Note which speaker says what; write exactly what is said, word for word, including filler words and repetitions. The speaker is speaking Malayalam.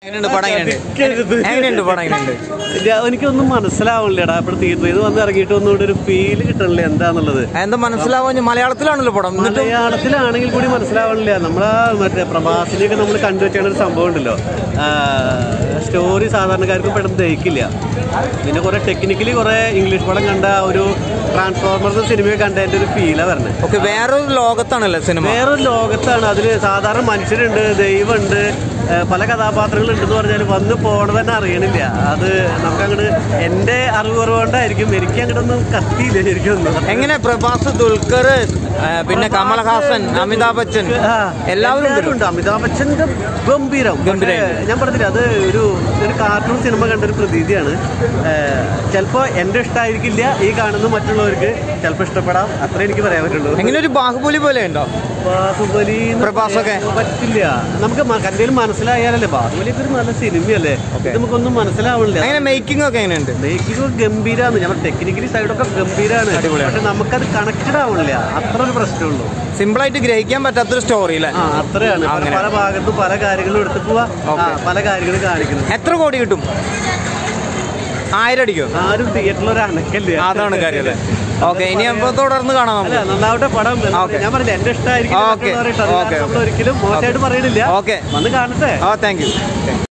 Speaker 1: എനിക്കൊന്നും മനസ്സിലാവില്ലടാ. ഇപ്പോൾ തിയേറ്ററിൽ നിന്ന് വന്ന് ഇറങ്ങിയിട്ട് ഒന്നുകൂടി ഒരു ഫീല് കിട്ടണില്ല എന്താന്നുള്ളത്.
Speaker 2: എന്താ മനസ്സിലാവാൻ? മലയാളത്തിലാണല്ലോ പടം.
Speaker 1: മലയാളത്തിലാണെങ്കിൽ കൂടി മനസ്സിലാവണില്ല. നമ്മളെ മറ്റേ പ്രഭാസിനെയൊക്കെ നമ്മൾ കണ്ടുവെച്ചാണ് ഒരു സംഭവം ഉണ്ടല്ലോ. സ്റ്റോറി സാധാരണക്കാർക്ക് പെട്ടെന്ന് ദഹിക്കില്ല. പിന്നെ കുറെ ടെക്നിക്കലി കുറെ ഇംഗ്ലീഷ് പടം കണ്ട ഒരു ട്രാൻസ്ഫോർമർ സിനിമയെ കണ്ടതിന്റെ ഒരു ഫീലാണ് വരുന്നത്.
Speaker 2: ഓക്കെ, വേറൊരു ലോകത്താണല്ലോ സിനിമ.
Speaker 1: വേറൊരു ലോകത്താണ്. അതിൽ സാധാരണ മനുഷ്യരുണ്ട്, ദൈവമുണ്ട്, പല കഥാപാത്രങ്ങളുണ്ടെന്ന് പറഞ്ഞാൽ വന്ന് പോകണത് തന്നെ അറിയണില്ല. അത് നമുക്കങ്ങോട്ട് എൻ്റെ അറിവ് കുറവുകൊണ്ടായിരിക്കും എനിക്ക് അങ്ങോട്ടൊന്നും കത്തിയില്ല ശരിക്കൊന്നും.
Speaker 2: എങ്ങനെ പ്രഭാസ്, ദുൽഖർ, പിന്നെ കമൽഹാസൻ, അമിതാഭ് ബച്ചൻ എല്ലാവരും
Speaker 1: ഉണ്ട്. അമിതാഭ് ബച്ചന്റെ ഗംഭീരം ഞാൻ പറഞ്ഞില്ല. അത് ഒരു ഒരു കാർട്ടൂൺ സിനിമ കണ്ട ഒരു പ്രതീതിയാണ്. ചിലപ്പോൾ എൻ്റെ ഇഷ്ടമായിരിക്കില്ല, ഈ കാണുന്ന മറ്റുള്ളവർക്ക് ചിലപ്പോൾ ഇഷ്ടപ്പെടാം. അത്രേ എനിക്ക് പറയാൻ പറ്റുള്ളൂ.
Speaker 2: എങ്ങനെ ഒരു ബാഹുബലി പോലെ ഉണ്ടോ?
Speaker 1: ബാഹുബലി
Speaker 2: പ്രഭാസൊക്കെ
Speaker 1: പറ്റില്ല. നമുക്ക് എന്തെങ്കിലും മനസ്സിലായാലല്ലേ. ബാഹുബലി ഒരു നല്ല സിനിമയല്ലേ, നമുക്കൊന്നും മനസ്സിലാവണില്ല.
Speaker 2: അങ്ങനെ മേക്കിംഗ് ഒക്കെ എങ്ങനെയുണ്ട്?
Speaker 1: മേക്കിംഗ് ഗംഭീരാണ്. ഞങ്ങൾ ടെക്നിക്കലി സൈഡൊക്കെ ഗംഭീരാണ്. പക്ഷെ നമുക്കത് കണക്റ്റഡ് ആവണില്ല. അത്ര ഒരു പ്രശ്നമുള്ളൂ.
Speaker 2: സിമ്പിൾ ആയിട്ട് ഗ്രഹിക്കാൻ പറ്റാത്തൊരു സ്റ്റോറി അല്ലേ?
Speaker 1: അത്രയാണ്. പല ഭാഗത്തും പല കാര്യങ്ങളും എടുത്തു പോവാ, പല കാര്യങ്ങളും കാണിക്കുന്നു.
Speaker 2: എത്ര കോടി കിട്ടും? ആയിരം അടിക്കോ?
Speaker 1: ആരും തിയേറ്ററിൽ ഒരു അനക്കല്ലേ,
Speaker 2: അതാണ് കാര്യം അല്ലേ? ഓക്കെ, ഇനി അപ്പൊ തുടർന്ന് കാണാം.
Speaker 1: നന്നാവട്ടെ പടം. ഞാൻ പറഞ്ഞില്ല എന്റെ ഇഷ്ടമായിരിക്കും. ഒരിക്കലും മോശമായിട്ട് പറയണില്ല.
Speaker 2: ഓക്കെ,
Speaker 1: വന്ന് കാണട്ടെ.
Speaker 2: Thank U.